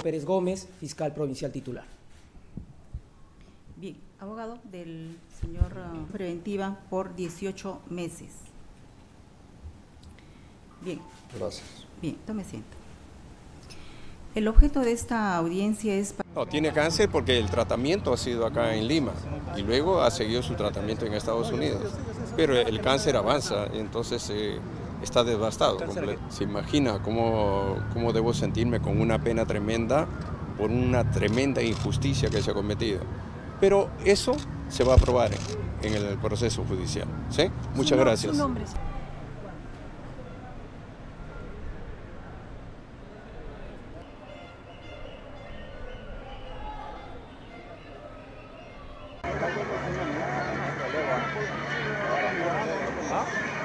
Pérez Gómez, fiscal provincial titular. Bien, abogado del señor preventiva por 18 meses. Bien. Gracias. Bien, tome asiento. El objeto de esta audiencia es... No, tiene cáncer porque el tratamiento ha sido acá en Lima y luego ha seguido su tratamiento en Estados Unidos. Pero el cáncer avanza, entonces está devastado. Se imagina cómo debo sentirme con una pena tremenda por una tremenda injusticia que se ha cometido. Pero eso se va a probar en el proceso judicial. ¿Sí? Muchas gracias. ¿Ah?